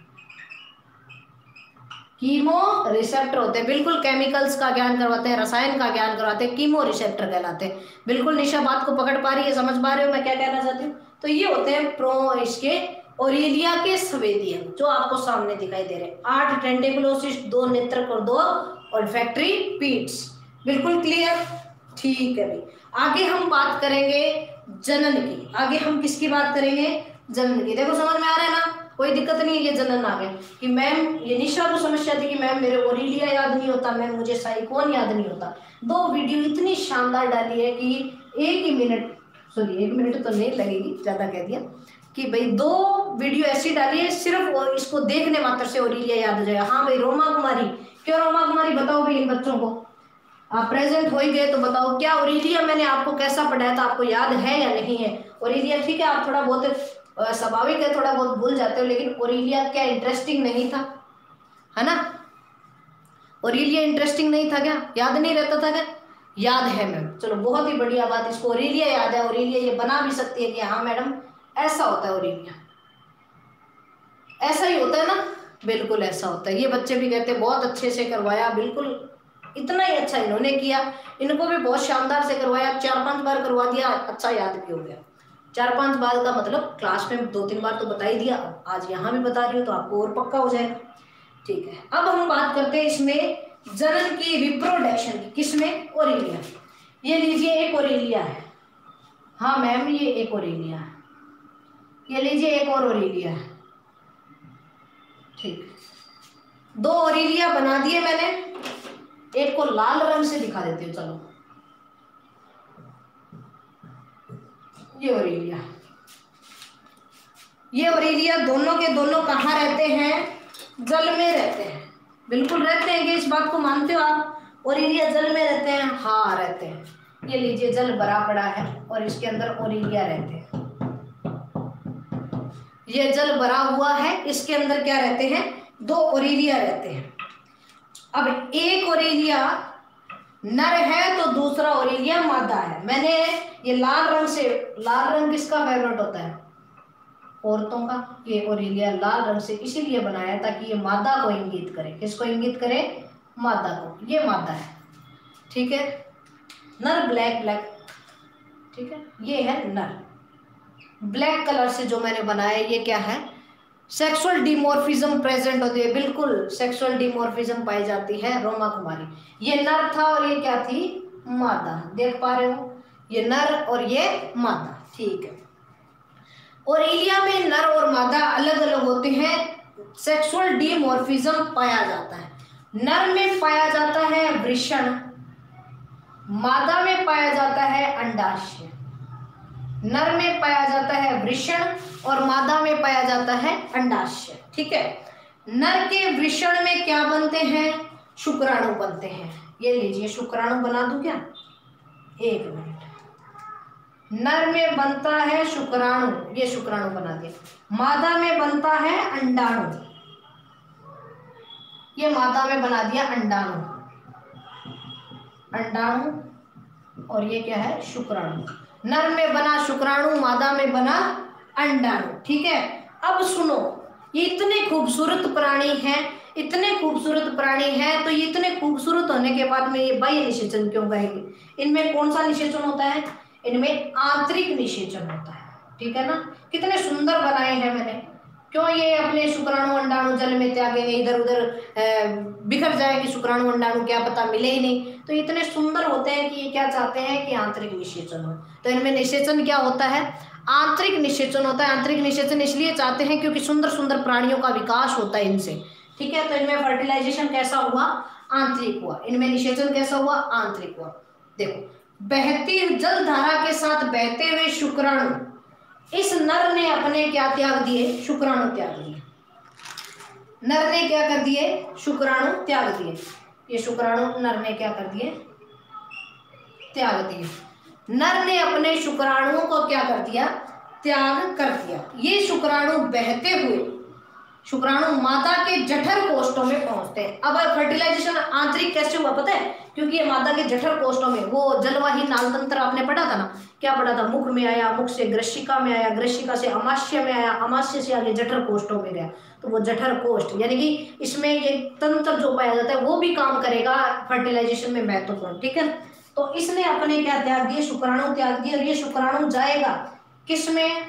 कीमो रिसेप्टर होते हैं, बिल्कुल केमिकल्स का ज्ञान करवाते हैं, रसायन का ज्ञान करवाते हैं, कीमो रिसेप्टर कहलाते हैं। बिल्कुल निशा बात को पकड़ पा रही है, समझ पा रहे हो मैं क्या कहना चाहती हूँ? तो ये होते हैं प्रो इसके ओरिलिया के स्वेदीय जो आपको सामने दिखाई दे रहे हैं। आठ टेंटिकुलोसिस्ट, दो नेत्रक और दो ओल्फैक्टरी पीट्स। बिल्कुल क्लियर? ठीक है भाई। आगे हम बात करेंगे जनन की। आगे हम किसकी बात करेंगे? जनन की। देखो समझ में आ रहा है ना, कोई दिक्कत नहीं है। ये जनन आ गए कि मैम ये निशा को समस्या थी कि मैम मेरे ओरिलिया याद नहीं होता, मैम मुझे साइकोन याद नहीं होता। दो वीडियो इतनी शानदार डाली है कि एक ही मिनट सॉरी एक मिनट तो नहीं लगेगी, ज्यादा कह दिया कि भाई दो वीडियो ऐसी डाली है सिर्फ इसको देखने मात्र से ओरिलिया याद हो जाएगा। हाँ भाई रोमा कुमारी, क्यों रोमा कुमारी बताओ भाई इन बच्चों को, आप प्रेजेंट हो ही गए तो बताओ क्या ओरिलिया मैंने आपको कैसा पढ़ाया था, आपको याद है या नहीं है? ओरिलिया ठीक है आप थोड़ा बहुत स्वाभाविक है, थोड़ा बहुत भूल जाते हो, लेकिन ओरिलिया क्या इंटरेस्टिंग नहीं था? है ना? ओरिलिया इंटरेस्टिंग नहीं था क्या? याद नहीं रहता था क्या? याद है मैम, चलो बहुत ही बढ़िया बात। इसको ओरिलिया याद है, ओरिलिया ये बना भी सकती है कि हाँ मैडम ऐसा होता है ओरिलिया, ऐसा ही होता है ना? बिल्कुल ऐसा होता है। ये बच्चे भी कहते हैं बहुत अच्छे से करवाया, बिल्कुल इतना ही अच्छा इन्होंने किया, इनको भी बहुत शानदार से करवाया, चार पांच बार करवा दिया, अच्छा याद भी हो गया। चार पांच बार का मतलब क्लास में दो तीन बार तो बता ही दिया, आज यहाँ भी बता रही हूँ तो आपको और पक्का हो जाएगा। ठीक है, अब हम बात करते हैं इसमें जनन की, रिप्रोडक्शन की। किसमें? ओरिलिया। ये लीजिए एक ओरिलिया है। हाँ मैम ये एक ओरिलिया है। ये लीजिए एक और ओरिलिया है। ठीक, दो ओरिलिया बना दिए मैंने, एक को लाल रंग से दिखा देती हूँ। चलो ये ओरिलिया, ये ओरिलिया दोनों के दोनों कहाँ रहते हैं? जल में रहते हैं। बिल्कुल रहते हैं कि इस बात को मानते हो आप? ओरिलिया जल में रहते हैं? हाँ रहते हैं। ये लीजिए जल भरा पड़ा है और इसके अंदर ओरिलिया रहते हैं। ये जल भरा हुआ है, इसके अंदर क्या रहते हैं? दो ओरिलिया रहते हैं। अब एक ओरिलिया नर है तो दूसरा ओरिलिया मादा है। मैंने ये लाल रंग से, लाल रंग किसका फेवरेट होता है? औरतों का। ये ओरिलिया लाल रंग से इसीलिए बनाया ताकि ये मादा को इंगित करे। किसको इंगित करे? मादा को। ये मादा है, ठीक है। नर ब्लैक ब्लैक, ठीक है, ये है नर। ब्लैक कलर से जो मैंने बनाया ये क्या है? सेक्सुअल डिमॉर्फिज्म प्रेजेंट होती है। बिल्कुल सेक्सुअल डिमॉर्फिज्म पाई जाती है रोमा कुमारी। ये नर था और ये क्या थी? मादा। देख पा रहे हो? ये नर और ये मादा, ठीक है। ओरिलिया में नर और मादा अलग अलग होते हैं, सेक्सुअल डिमॉर्फिज्म पाया जाता है। नर में पाया जाता है वृषण, मादा में पाया जाता है अंडाशय। नर में पाया जाता है वृषण और मादा में पाया जाता है अंडाशय, ठीक है। नर के वृषण में क्या बनते हैं? शुक्राणु बनते हैं। ये लीजिए शुक्राणु बना दूं क्या? एक मिनट। नर में बनता है शुक्राणु, ये शुक्राणु बना दिया। मादा में बनता है अंडाणु, ये मादा में बना दिया अंडाणु, अंडाणु, और ये क्या है? शुक्राणु। नर में बना शुक्राणु, मादा में बना अंडाणु, ठीक है। अब सुनो, ये इतने खूबसूरत प्राणी हैं, इतने खूबसूरत प्राणी हैं, तो ये इतने खूबसूरत होने के बाद में ये बाह्य निषेचन क्यों कहेंगे? इनमें कौन सा निषेचन होता है? इनमें आंतरिक निषेचन होता है, ठीक है ना। कितने सुंदर बनाए हैं मैंने। क्यों ये अपने शुक्राणु अंडाणु जल में त्यागेंगे, इधर उधर बिखर जाएंगे शुक्राणु अंडाणु, क्या पता मिले ही नहीं। तो इतने सुंदर होते हैं कि ये क्या चाहते हैं कि आंतरिक निषेचन हो। तो इनमें निषेचन क्या होता है? आंतरिक निषेचन होता है। आंतरिक निषेचन इसलिए चाहते हैं क्योंकि सुंदर सुंदर प्राणियों का विकास होता है इनसे, ठीक है। तो इनमें फर्टिलाइजेशन कैसा हुआ? आंतरिक हुआ। इनमें निषेचन कैसा हुआ? आंतरिक हुआ। देखो, बहती जल धारा के साथ बहते हुए शुक्राणु, इस नर ने अपने क्या त्याग दिए? शुक्राणु त्याग दिए। नर ने क्या कर दिए? शुक्राणु त्याग दिए। ये शुक्राणु नर ने क्या कर दिए? त्याग दिए। नर ने अपने शुक्राणुओं को क्या कर दिया, त्याग कर दिया। ये शुक्राणु बहते हुए शुक्राणु मादा के जठर कोष्ठों में पहुंचते हैं। अब फर्टिलाइजेशन आंतरिक कैसे हुआ पता है, क्योंकि ये मादा के जठर कोष्ठों में, वो जलवाही नाल तंत्र आपने पढ़ा था ना, क्या पढ़ा था, मुख में आया, मुख से ग्रशिका में आया, ग्रशिका से अमाशय में आया, अमाशय से आगे जठर कोष्ठों में गया, तो वो जठर कोष्ठ यानी कि इसमें ये तंत्र जो पाया जाता है वो भी काम करेगा फर्टिलाइजेशन में महत्वपूर्ण। ठीक है, तो इसने अपने क्या त्याग दिए, शुक्राणु त्याग दिए, और ये शुक्राणु जाएगा किसमें,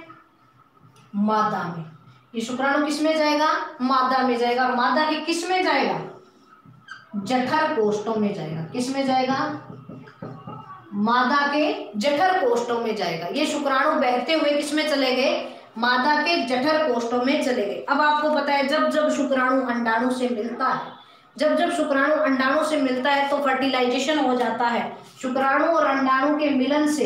मादा में। ये शुक्राणु किसमें जाएगा, मादा में जाएगा। मादा के किस में जाएगा, जठर कोष्ठों में जाएगा। किस में जाएगा, मादा के जठर कोष्ठों में जाएगा। ये शुक्राणु बहते हुए किस में चले गए, मादा के जठर कोष्ठों में चले गए। अब आपको पता है जब जब शुक्राणु अंडाणु से मिलता है, जब जब शुक्राणु अंडाणु से मिलता है तो फर्टिलाइजेशन हो जाता है। शुक्राणु और अंडाणु के मिलन से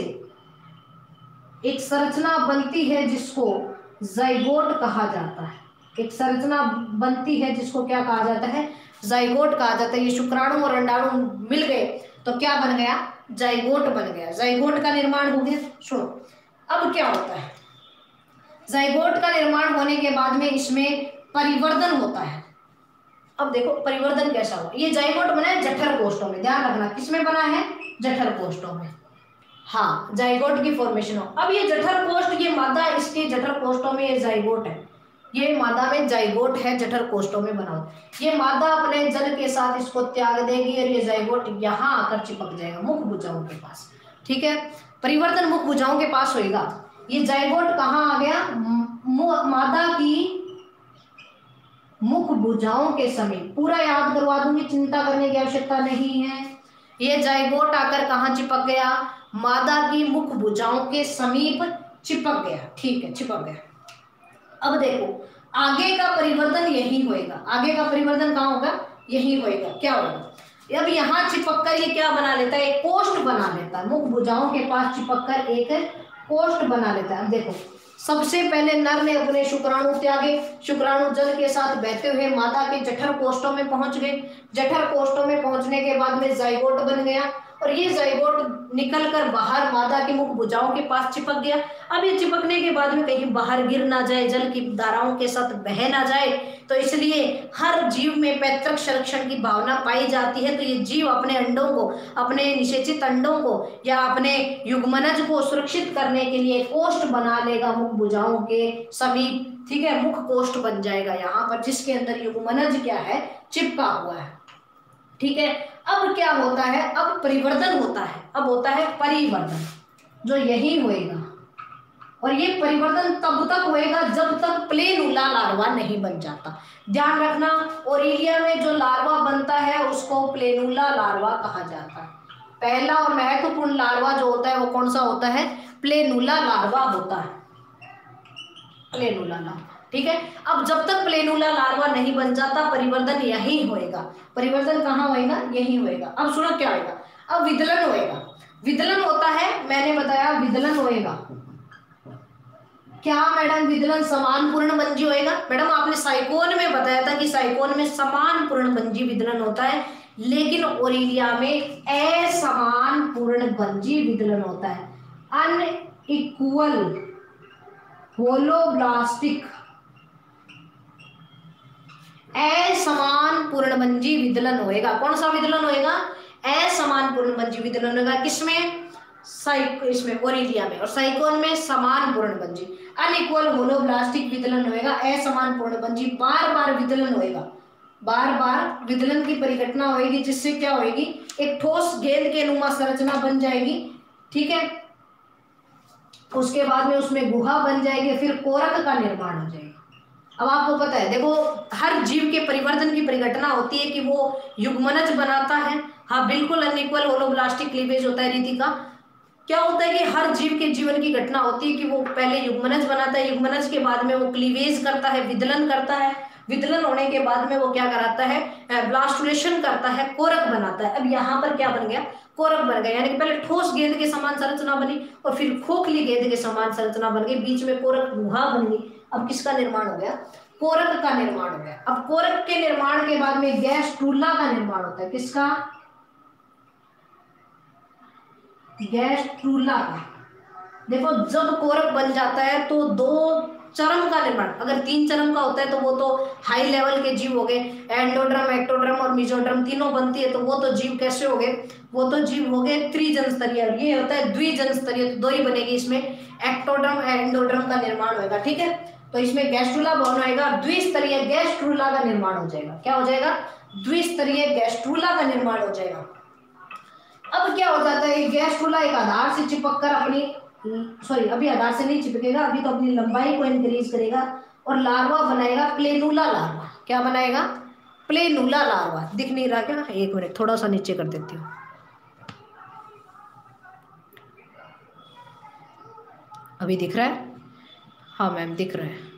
एक संरचना बनती है जिसको जाइगोट कहा जाता है। एक संरचना बनती है जिसको क्या कहा जाता है, जाइगोट कहा जाता है। ये शुक्राणु और अंडाणु मिल गए तो क्या बन गया, जाइगोट बन गया। जाइगोट का निर्माण हो गया। सुनो अब क्या होता है, जाइगोट का निर्माण होने के बाद में इसमें परिवर्तन होता है। अब देखो परिवर्तन कैसा हो, ये जाइगोट बना है जठर कोष्ठों में, ध्यान रखना किसमें बना है, जठर कोष्ठों में। हाँ, जाइगोट की फॉर्मेशन हो। अब ये जठर कोष्ठ, ये मादा, इसके जठर कोष्ठों में ये जाइगोट है, ये मादा में जाइगोट है, जठर कोष्ठों में बना हो। ये मादा अपने जल के साथ इसको त्याग देगी और ये जाइगोट यहाँ आकर चिपक जाएगा मुख भुजाओं के पास। ठीक है, परिवर्तन मुख भुजाओं के पास होगा। ये जाइगोट कहाँ आ गया, मादा की मुख भुजाओं के समीप। पूरा याद करवा दूंगी, चिंता करने की आवश्यकता नहीं है। ये जाइगोट आकर कहाँ चिपक गया, मादा की मुख भुजाओं के समीप चिपक गया। ठीक है, चिपक गया। अब देखो आगे का परिवर्तन यही होएगा, आगे का परिवर्तन कहाँ होगा, यही होएगा। क्या होगा, अब यहाँ चिपक कर ये क्या बना लेता है, एक कोष्ठ बना लेता है। मुख भुजाओं के पास चिपक कर एक कोष्ठ बना लेता है। अब देखो सबसे पहले नर ने अपने शुक्राणु त्यागे, शुक्राणु जल के साथ बहते हुए मादा के जठर कोष्ठों में पहुंच गए। जठर कोष्ठों में पहुंचने के बाद में जाइगोट बन गया और ये जाइगोट निकलकर बाहर मादा के मुख भुजाओं के पास चिपक गया। अब ये चिपकने के बाद में कहीं बाहर गिर ना जाए, जल की धाराओं के साथ बह ना जाए, तो इसलिए हर जीव में पैतृक संरक्षण की भावना पाई जाती है। तो ये जीव अपने अंडों को, अपने निषेचित अंडों को या अपने युग्मनज को सुरक्षित करने के लिए कोष्ठ बना लेगा मुख भुजाओं के समीप। ठीक है, मुख कोष्ठ बन जाएगा यहाँ पर, जिसके अंदर युग्मनज क्या है, चिपका हुआ है। ठीक है, अब क्या होता है, अब परिवर्तन होता है। अब होता है परिवर्तन, जो यही होएगा, और ये परिवर्तन तब तक होएगा जब तक प्लेनुला लार्वा नहीं बन जाता। ध्यान रखना, ओरिलिया में जो लार्वा बनता है उसको प्लेनुला लार्वा कहा जाता है। पहला और महत्वपूर्ण लार्वा जो होता है वो कौन सा होता है, प्लेनुला लार्वा होता है, प्लेनुला लार्वा। ठीक है, अब जब तक प्लेनुला लार्वा नहीं बन जाता परिवर्तन यही होएगा। परिवर्तन कहाँ होएगा, यही होएगा। अब सुनो क्या होएगा, अब विदलन होएगा। विदलन होता है, मैंने बताया विदलन होएगा। क्या मैडम, विदलन समान पूर्णबंजी होएगा। मैडम आपने साइकोन में बताया था कि साइकोन में समान पूर्णबंजी विदलन होता है, लेकिन ओरिलिया में असमान पूर्णबंजी विदलन होता है। अनइक्वल होलोब्लास्टिक असमान पूर्णबंजी विदलन होएगा। कौन सा विदलन होएगा, असमान पूर्णबंजी विदलन होगा। किसमें, साइको इसमें ओरिलिया में, और साइकोन में समान पूर्णबंजी। अनइक्वल होलोब्लास्टिक विदलन होएगा, असमान पूर्णबंजी, बार बार विदलन होएगा, बार बार विदलन की परिघटना होएगी, जिससे क्या होएगी, एक ठोस गेंद के नुमा संरचना बन जाएगी। ठीक है, उसके बाद में उसमें गुहा बन जाएगी, फिर कोरक का निर्माण हो जाएगा। अब आपको पता है, देखो हर जीव के परिवर्तन की परिघटना होती है कि वो युग्मनज बनाता है। हाँ बिल्कुल, अनइक्वल होलोब्लास्टिक क्लीवेज होता है। रीति का क्या होता है कि हर जीव के जीवन की घटना होती है कि वो पहले युग्मनज बनाता है, युग्मनज के बाद में वो क्लीवेज करता है, विदलन करता है, विदलन होने के बाद में वो क्या कराता है, ब्लास्टुलेशन करता है, कोरक बनाता है। अब यहाँ पर क्या बन गया, कोरक बन गया, यानी कि पहले ठोस गेंद के समान संरचना बनी और फिर खोखली गेंद के समान संरचना बन गई, बीच में कोरक गुहा बन गई। अब किसका निर्माण हो गया, कोरक का निर्माण हो गया। अब कोरक के निर्माण के बाद में गैस्ट्रूला का निर्माण होता है। किसका, गैस्ट्रूला का। देखो जब कोरक बन जाता है तो दो चरम का निर्माण, अगर तीन चरम का होता है तो वो तो हाई लेवल के जीव हो गए, एंडोड्रम, एक्टोड्रम और मेसोड्रम तीनों बनती है तो वो तो जीव कैसे हो गए, वो तो जीव हो गए त्रिजन स्तरीय। ये होता है द्विजन स्तरीय, तो दो ही बनेगी, इसमें एक्टोड्रम एंडोड्रम का निर्माण होगा। ठीक है, तो इसमें गैस्ट्रूला बॉर्न होगा, द्विस्तरीय गैस्ट्रूला का निर्माण हो जाएगा। क्या हो जाएगा, द्विस्तरीय गैस्ट्रूला का निर्माण हो जाएगा। अब क्या हो जाता है, गैस्ट्रूला एक आधार से चिपक कर अपनी, सॉरी अभी आधार से नहीं चिपकेगा, अभी तो अपनी लंबाई को इंक्रीज करेगा और लार्वा बनाएगा प्लेनुला लार्वा। क्या बनाएगा, प्लेनुला लार्वा। दिख नहीं रहा क्या, एक मिनट थोड़ा सा नीचे कर देती हूँ। अभी दिख रहा है, हाँ मैम दिख रहा है,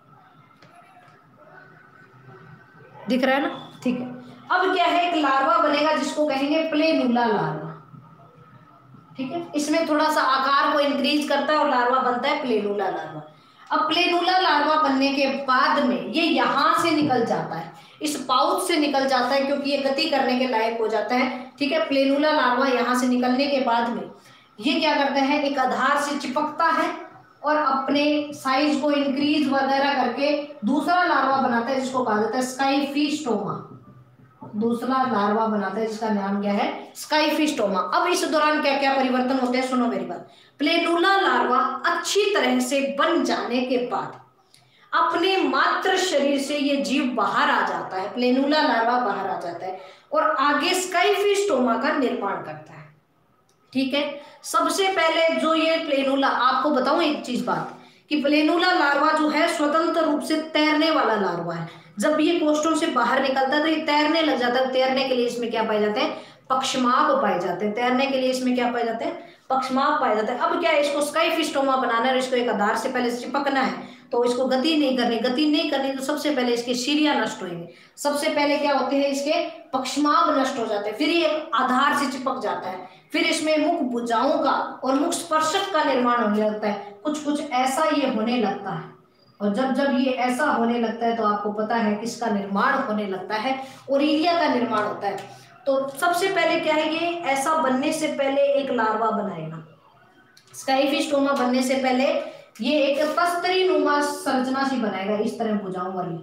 दिख रहा है ना, ठीक है। अब क्या है, एक लार्वा बनेगा जिसको कहेंगे प्लेनुला लार्वा। ठीक है, इसमें थोड़ा सा आकार को इंक्रीज करता है और लार्वा बनता है प्लेनुला लार्वा। अब प्लेनुला लार्वा बनने के बाद में ये यहां से निकल जाता है, इस पाउच से निकल जाता है, क्योंकि ये गति करने के लायक हो जाता है। ठीक है, प्लेनुला लार्वा यहां से निकलने के बाद में ये क्या करता है, एक आधार से चिपकता है और अपने साइज को इंक्रीज वगैरह करके दूसरा लार्वा बनाता है जिसको कहा जाता है स्काइफिस्टोमा। दूसरा लार्वा बनाता है जिसका नाम क्या है, स्काइफिस्टोमा। अब इस दौरान क्या क्या परिवर्तन होते हैं, सुनो मेरी बात। प्लेनुला लार्वा अच्छी तरह से बन जाने के बाद अपने मात्र शरीर से ये जीव बाहर आ जाता है, प्लेनुला लार्वा बाहर आ जाता है और आगे स्काइफिस्टोमा का निर्माण करता है। ठीक है, सबसे पहले जो ये प्लेनुला, आपको बताऊं एक चीज बात, कि प्लेनुला लार्वा जो है स्वतंत्र रूप से तैरने वाला लार्वा है। जब ये कोष्ठों से बाहर निकलता है तो ये तैरने लग जाता है। तैरने के लिए इसमें क्या पाए जाते हैं, पक्षमाप पाए जाते हैं। तैरने के लिए इसमें क्या पाए जाते हैं, पक्षमाप पाए जाते हैं। अब क्या है, इसको स्काइफिस्टोमा बनाना है, इसको एक आधार से पहले चिपकना है, तो इसको गति नहीं करनी। गति नहीं करनी तो सबसे पहले इसके शिरिया नष्ट होंगे। सबसे पहले क्या होते हैं, इसके पक्षमाप नष्ट हो जाते हैं, फिर ये आधार से चिपक जाता है, फिर इसमें मुख भुजाओं का और मुख स्पर्शक का निर्माण होने लगता है। कुछ कुछ ऐसा ये होने लगता है, और जब जब ये ऐसा होने लगता है तो आपको पता है किसका निर्माण होने लगता है, ओरिलिया का निर्माण होता है। तो सबसे पहले क्या है, ये ऐसा बनने से पहले एक लार्वा बनाएगा। स्काइफिस्टोमा बनने से पहले ये एक तस्तरी नुमा संरचना सी बनाएगा, इस तरह भुजाओं वाली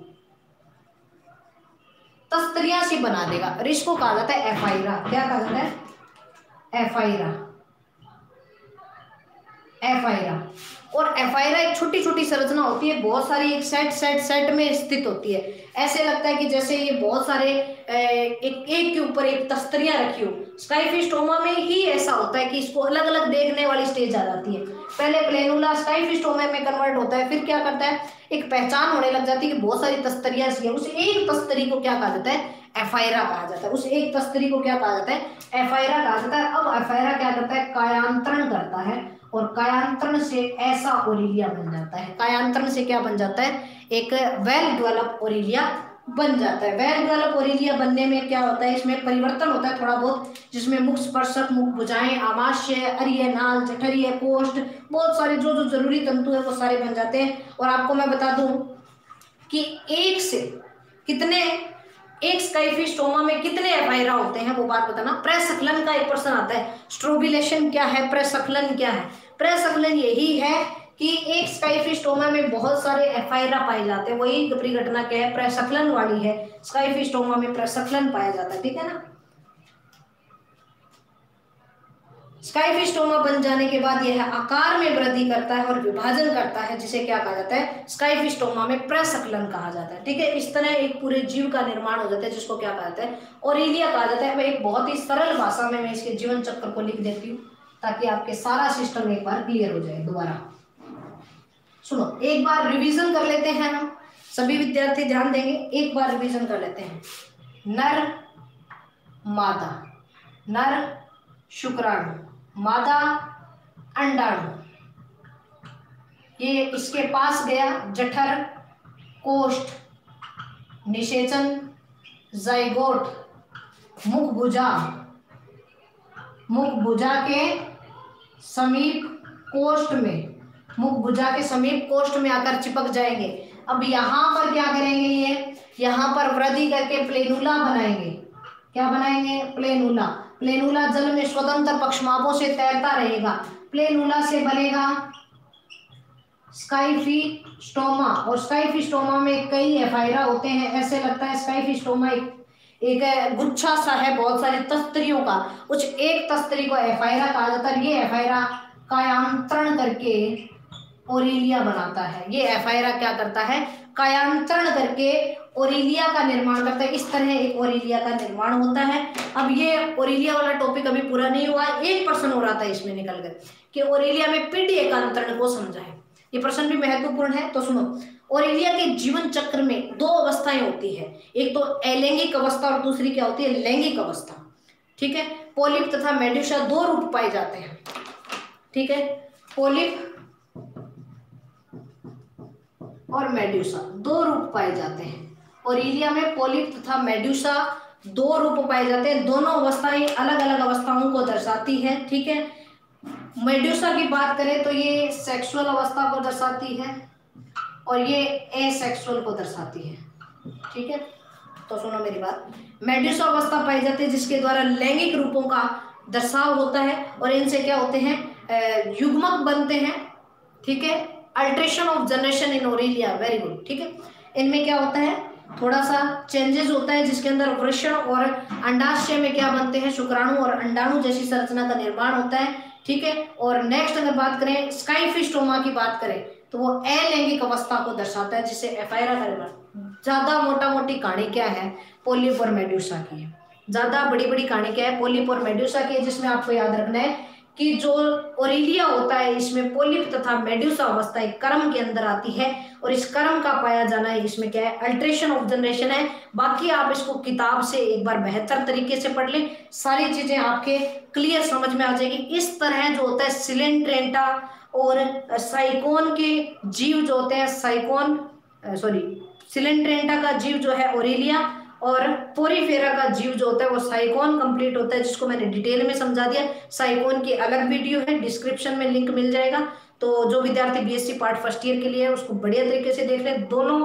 तस्तरियां सी बना देगा, और इसको कहा जाता है एफाइरा। क्या कहा जाता है, एफाइरा। एफाइरा और एफाइरा एक छोटी छोटी संरचना होती है, बहुत सारी एक सेट सेट सेट में स्थित होती है। ऐसे लगता है कि जैसे ये बहुत सारे एक एक के ऊपर एक तस्तरियां रखी हो। स्काइफिस्टोमा में ही ऐसा होता है कि इसको अलग अलग देखने वाली स्टेज आ जाती है। पहले प्लेनुला स्काइफिस्टोमा में कन्वर्ट होता है, फिर क्या करता है, एक पहचान होने लग जाती है कि बहुत सारी तस्तरियां सी है। उस एक तस्तरी को क्या कहा जाता है, एफाइरा कहा जाता है। उस एक तस्तरी को क्या कहा जाता है, एफाइरा कहा जाता है। अब एफाइरा क्या करता है, कायांतरण करता है, और कायांतरण से ऐसा ओरिलिया बन जाता है। कायांतरण से क्या बन जाता है, एक वेल डेवलप ओरिलिया बन जाता है। वेल डेवलप ओरिलिया बनने में क्या होता है, इसमें परिवर्तन होता है थोड़ा बहुत, जिसमें मुख स्पर्शक, मुख भुजाएं, आमाशय, अरिय, नाल, जठरीय, कोष्ठ, बहुत सारे जो जो जरूरी तंतु है वो सारे बन जाते हैं। और आपको मैं बता दूं कि एक से कितने, एक स्काइफिस्टोमा में कितने एफाइरा होते हैं वो बात बताना। प्रसंकलन का एक प्रश्न आता है, स्ट्रोबिलेशन क्या है, प्रसंकलन क्या है। प्रसंकलन यही है कि एक स्काइफिस्टोमा में बहुत सारे एफाइरा पाए जाते हैं, वही परिघटना क्या है, प्रसंकलन वाली है। स्काइफिस्टोमा में प्रसंकलन पाया जाता है, ठीक है ना। स्काइफिस्टोमा बन जाने के बाद यह आकार में वृद्धि करता है और विभाजन करता है, जिसे क्या कहा जाता है, स्काइफिस्टोमा में प्रसंकलन कहा जाता है। ठीक है, इस तरह एक पूरे जीव का निर्माण हो जाता है, जिसको क्या कहा जाता है, ओरिलिया कहा जाता है। मैं एक बहुत ही सरल भाषा में मैं इसके जीवन चक्र को लिख देती हूँ ताकि आपके सारा सिस्टम एक बार क्लियर हो जाए। दोबारा सुनो, एक बार रिविजन कर लेते हैं हम, सभी विद्यार्थी ध्यान देंगे, एक बार रिविजन कर लेते हैं। नर मादा, नर शुक्राणु, मादा अंडाणु, ये इसके पास गया जठर, कोष्ठ, निषेचन, जाइगोट, मुख भुजा, मुख भुजा के समीप कोष्ठ में, मुख भुजा के समीप कोष्ठ में आकर चिपक जाएंगे। अब यहां पर क्या करेंगे, ये यहां पर वृद्धि करके प्लेनुला बनाएंगे। क्या बनाएंगे? प्लेनुला। प्लेनुला जल में स्वतंत्र पक्षमापों से तैरता रहेगा। प्लेनुला से बनेगा स्काइफी-स्टोमा, और स्काइफी-स्टोमा में कई एफाइरा होते हैं। ऐसे लगता है स्काइफी-स्टोमा एक एक गुच्छा सा है बहुत सारी तस्तरियों का, कुछ एक तस्तरी को एफाइरा कहा जाता है। ये एफाइरा कायांतरण करके ओरिलिया बनाता है। ये एफाइरा क्या करता है? कायांतरण करके ओरिलिया का निर्माण करता है। इस तरह एक ओरिलिया का निर्माण होता है। अब ये ओरिलिया वाला टॉपिक अभी पूरा नहीं हुआ, एक प्रश्न हो रहा था इसमें निकल कर कि ओरिलिया में पीढ़ी एकांतरण को समझाएं। ये प्रश्न भी महत्वपूर्ण है, तो सुनो। ओरिलिया के जीवन चक्र में दो अवस्थाएं होती है, एक तो अलैंगिक अवस्था और दूसरी क्या होती है? लैंगिक अवस्था। ठीक है। पोलिप तथा मेड्यूसा दो रूप पाए जाते हैं। ठीक है। पोलिप और मेड्यूसा दो रूप पाए जाते हैं। ओरिलिया में पोलिप तथा मेड्यूसा दो रूप पाए जाते हैं। दोनों अवस्थाएं अलग अलग अवस्थाओं को दर्शाती है। ठीक है। मेड्यूसा की बात करें तो ये सेक्सुअल अवस्था को दर्शाती है और ये एसेक्सुअल को दर्शाती है। ठीक है। तो सुनो मेरी बात। मेड्यूसा अवस्था पाई जाती है जिसके द्वारा लैंगिक रूपों का दर्शाव होता है और इनसे क्या होते हैं? युग्मक बनते हैं। ठीक है। Alternation of generation in Aurelia, very good. ठीक है। इनमें क्या होता है? थोड़ा सा चेंजेस होता है जिसके अंदर वृषण और अंडाशय में क्या बनते हैं? शुक्राणु और अंडाणु जैसी संरचना का निर्माण होता है। ठीक है। और नेक्स्ट अगर बात करें स्काइफी-स्टोमा की बात करें तो वो अलैंगिक अवस्था को दर्शाता है जिसे एफाइरा का निर्माण। ज्यादा मोटा मोटी कहानी क्या है? पोलिप और मेड्यूसा की है। ज्यादा बड़ी बड़ी कहानी क्या है? पोलिप और मेड्यूसा की है, जिसमें आपको याद रखना है कि जो ओरिलिया होता है इसमें पोलिप तथा मेड्यूसा अवस्था एक क्रम के अंदर आती है और इस क्रम का पाया जाना है इसमें क्या है? अल्ट्रेशन ऑफ जनरेशन है। बाकी आप इसको किताब से एक बार बेहतर तरीके से पढ़ लें, सारी चीजें आपके क्लियर समझ में आ जाएगी। इस तरह जो होता है सिलेंट्रेंटा और साइकोन के जीव जो होते हैं, साइकोन सॉरी सिलेंट्रेंटा का जीव जो है ओरिलिया और पोरीफेरा का जीव जो होता है वो साइकोन कंप्लीट होता है, जिसको मैंने डिटेल में समझा दिया। साइकोन की अलग वीडियो है, डिस्क्रिप्शन में लिंक मिल जाएगा। तो जो विद्यार्थी बीएससी पार्ट फर्स्ट ईयर के लिए है उसको बढ़िया तरीके से देख ले। दोनों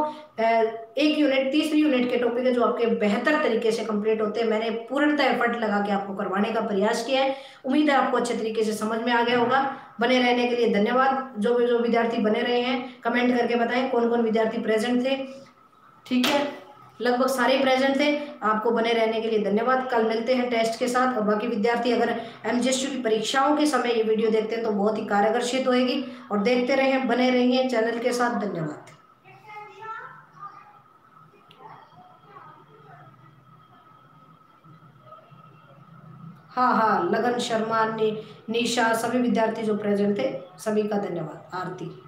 एक यूनिट तीसरी यूनिट के टॉपिक है जो आपके बेहतर तरीके से कंप्लीट होते हैं। मैंने पूर्णतः एफर्ट लगा के आपको करवाने का प्रयास किया है। उम्मीद है आपको अच्छे तरीके से समझ में आ गया होगा। बने रहने के लिए धन्यवाद। जो भी जो विद्यार्थी बने रहे हैं कमेंट करके बताएं कौन कौन विद्यार्थी प्रेजेंट थे। ठीक है। लगभग सारे प्रेजेंट थे। आपको बने रहने के लिए धन्यवाद। कल मिलते हैं टेस्ट के साथ। और बाकी विद्यार्थी अगर एमजीएसयू की परीक्षाओं के समय ये वीडियो देखते हैं तो बहुत ही कारगर सिद्ध होएगी। और देखते रहें, बने रहिए चैनल के साथ। धन्यवाद। हाँ हाँ लगन शर्मा, नि, निशा, सभी विद्यार्थी जो प्रेजेंट थे सभी का धन्यवाद। आरती।